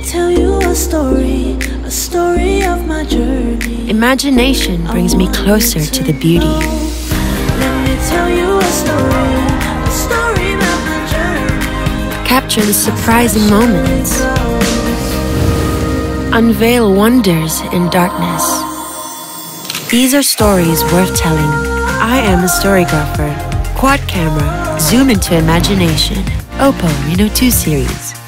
tell you a story of my journey. Imagination brings me closer to the beauty. Let me tell you a story about my journey. Capture the surprising moments. Unveil wonders in darkness. These are stories worth telling. I am a storygrapher. Quad camera, zoom into imagination. OPPO Reno2 Series.